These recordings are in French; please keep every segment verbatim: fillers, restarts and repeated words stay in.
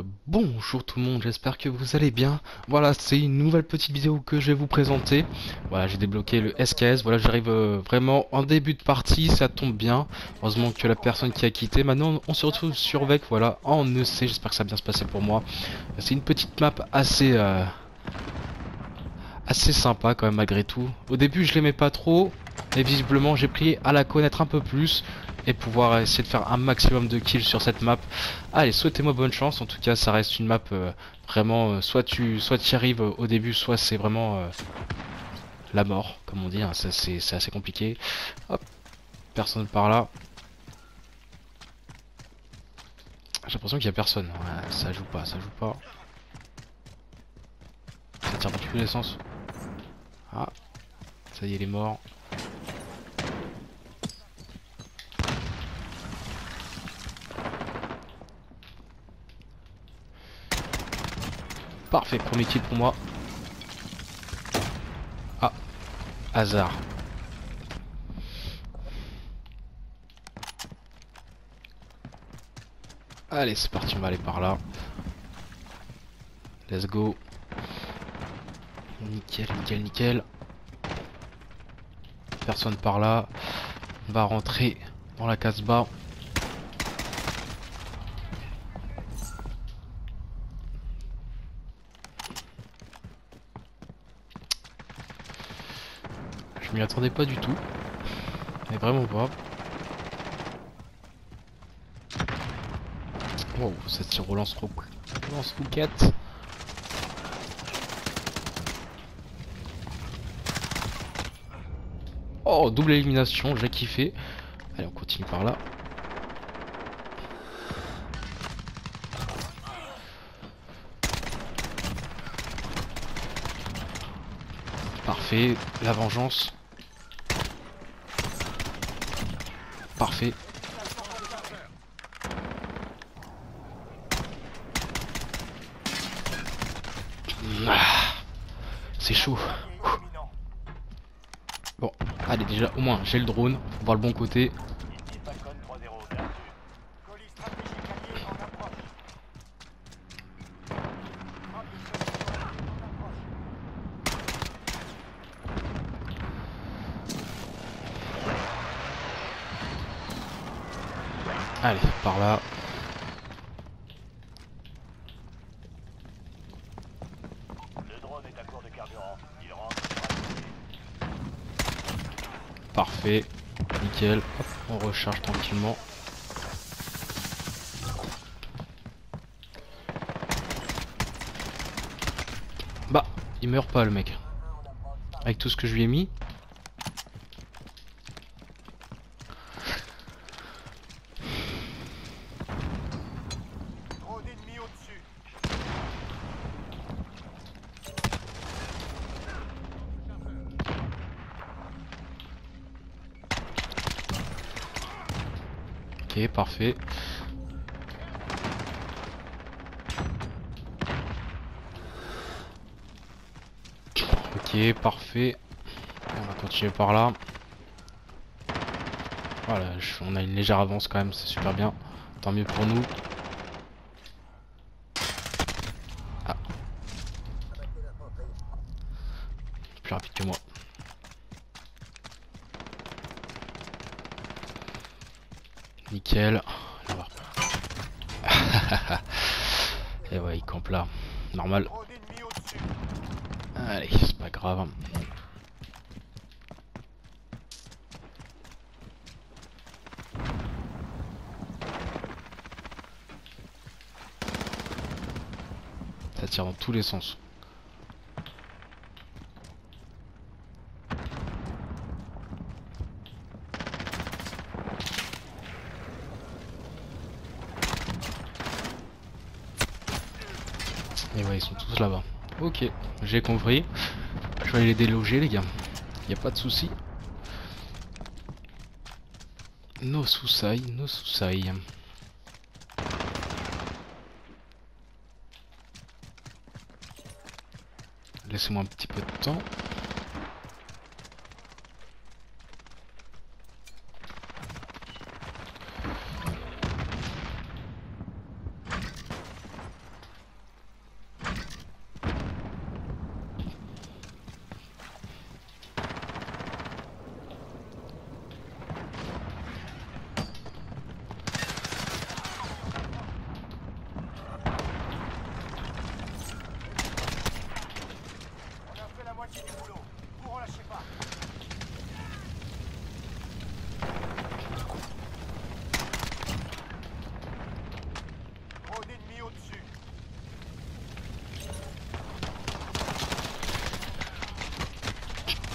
bonjour tout le monde, j'espère que vous allez bien. Voilà, c'est une nouvelle petite vidéo que je vais vous présenter. Voilà, j'ai débloqué le S K S. Voilà, j'arrive euh, vraiment en début de partie, ça tombe bien. Heureusement que la personne qui a quitté. Maintenant, on se retrouve sur Vec, voilà, en E C. J'espère que ça va bien se passer pour moi. C'est une petite map assez, euh, assez sympa quand même malgré tout. Au début, je l'aimais pas trop, et visiblement, j'ai pris à la connaître un peu plus et pouvoir essayer de faire un maximum de kills sur cette map. Allez, souhaitez-moi bonne chance. En tout cas, ça reste une map euh, vraiment euh, soit tu soit tu y arrives au début, soit c'est vraiment euh, la mort, comme on dit. Hein. Ça c'est c'est assez compliqué. Hop, personne par là. J'ai l'impression qu'il y a personne. Ouais, ça joue pas, ça joue pas. Ça tire dans tous les sens. Ah, ça y est, il est mort. Parfait, premier kill pour moi. Ah, hasard. Allez, c'est parti, on va aller par là. Let's go. Nickel, nickel, nickel. Personne par là. On va rentrer dans la casse-bas. Je m'y attendais pas du tout. Mais vraiment pas. Wow, ça tire relance relance rouquette. Oh, double élimination, j'ai kiffé. Allez, on continue par là. Parfait, la vengeance. Parfait. Ah, c'est chaud. Bon, allez, déjà, au moins, j'ai le drone. Faut voir le bon côté. Allez, par là. Le drone est à court de carburant. Il rentre. Parfait. Nickel. Hop, on recharge tranquillement. Bah, il meurt pas le mec. Avec tout ce que je lui ai mis. Trop d'ennemis au-dessus. Ok, parfait. Ok, parfait. On va continuer par là. Voilà, je- on a une légère avance quand même, c'est super bien. Tant mieux pour nous. Ah, plus rapide que moi. Nickel. On va reprendre. Et ouais, il campe là. Normal. Trop d'ennemis au-dessus. Allez, c'est pas grave. Ça tire dans tous les sens. Et ouais, ils sont tous là-bas. Ok, j'ai compris. Je vais aller les déloger, les gars. Y a pas de souci. No soucis, no soucis. Laissez-moi un petit peu de temps.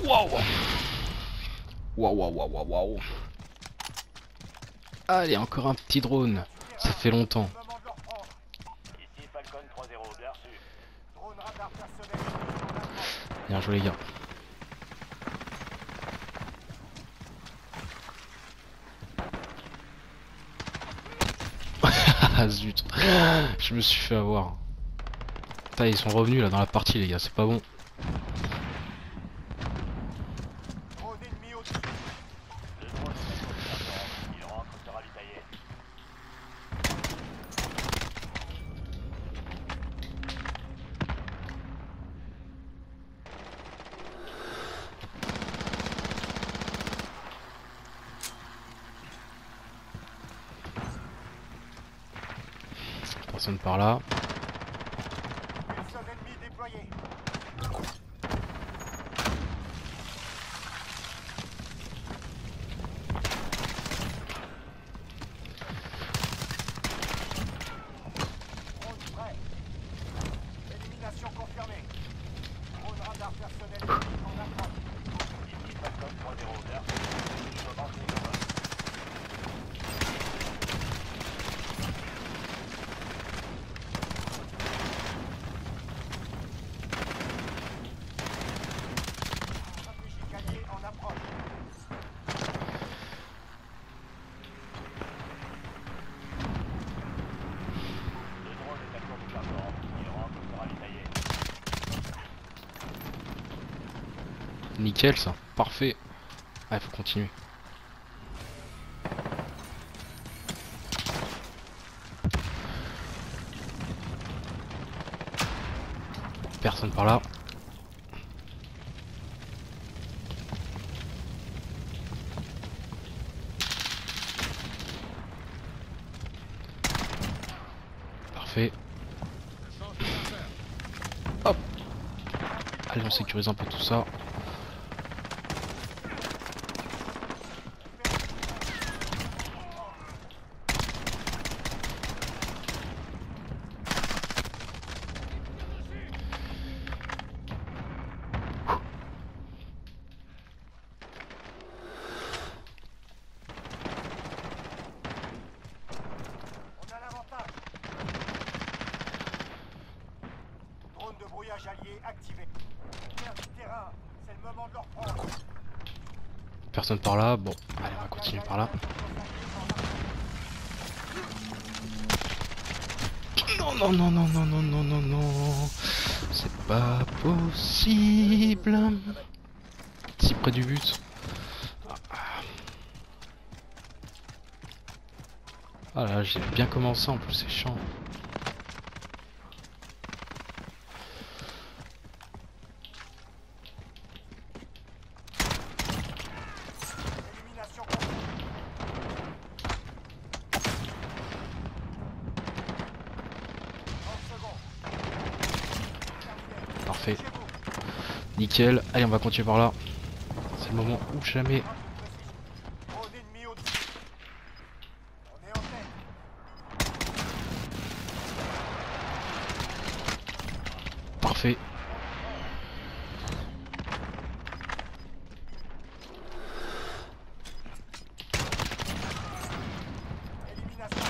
Waouh. Waouh, waouh, waouh, waouh, waouh. Allez, encore un petit drone. Ça fait longtemps. Ici Falcon trois zéro, bien reçu. Drone radar personnel. Bien joué, les gars. Ah zut. Je me suis fait avoir. Putain, ils sont revenus là dans la partie, les gars. C'est pas bon. Drone ennemi au-dessus. Le drone est à court de carburant. Il rentre se ravitailler. Personne par là. Muson ennemi déployé. Drone prêt. Élimination confirmée. Drone radar personnel ennemi en approche. Ici Falcon trois zéro, bien reçu. Je commence les combats. Stratégique allié en approche. Le drone est à court de carburant. Il rentre se ravitailler. Nickel ça. Parfait. Ah, il faut continuer. Personne par là. Parfait. Hop. Allez, on sécurise un peu tout ça. On a l'avantage. Drone de brouillage allié activé. Perte du terrain. C'est le moment de leur prendre. Personne par là. Bon, allez, on va continuer par là. Non, non, non, non, non, non, non, non, non. C'est pas possible. Si près du but. Ah là, j'ai bien commencé en plus, c'est chiant. Élimination complète. trente secondes. Terminé. Parfait. Chez vous. Nickel. Allez, on va continuer par là. C'est le moment où jamais. Drone ennemi au-dessus. On est en tête. Parfait. Élimination.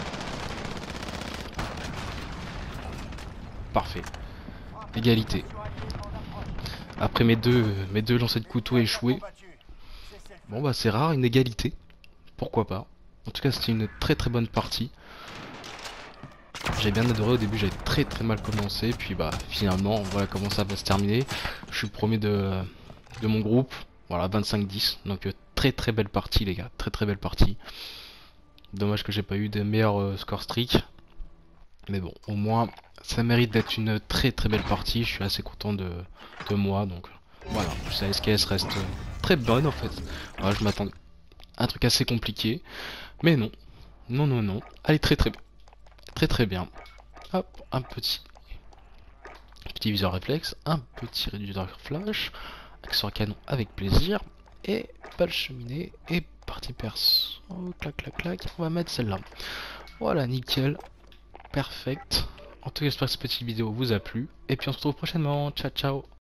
Parfait. Égalité. Après mes deux, mes deux lancers de couteau échoués. Bon bah c'est rare, une égalité. Pourquoi pas. En tout cas c'était une très très bonne partie. J'ai bien adoré au début, j'avais très très mal commencé. Puis bah finalement voilà comment ça va se terminer. Je suis le premier de, de mon groupe. Voilà, vingt-cinq dix. Donc euh, très très belle partie les gars. Très très belle partie. Dommage que j'ai pas eu de meilleurs euh, score streak. Mais bon, au moins ça mérite d'être une très très belle partie. Je suis assez content de, de moi. Donc voilà, la S K S reste euh, très bonne en fait. Voilà, je m'attendais à un truc assez compliqué. Mais non. Non, non, non. Allez, très très bien. Très très bien. Hop, un petit petit viseur réflexe, un petit réducteur flash, accessoire canon avec plaisir, et balle cheminée, et partie perso, clac clac clac, on va mettre celle-là. Voilà, nickel, perfect. En tout cas, j'espère que cette petite vidéo vous a plu, et puis on se retrouve prochainement, ciao ciao.